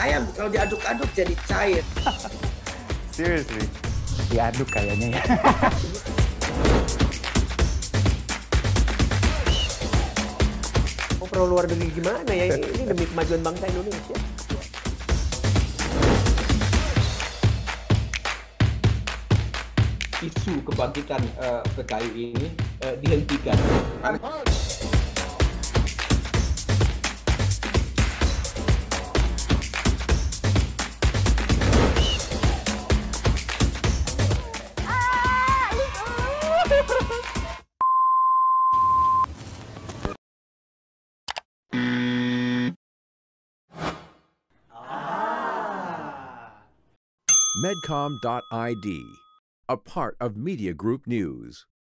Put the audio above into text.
ayam kalau diaduk-aduk jadi cair. Seriously? Diaduk kayaknya ya. Mau pro luar negeri gimana ya? Ini demi kemajuan bangsa Indonesia. Isu kebangkitan PKI ini dihentikan. Medcom.id, a part of Media Group News.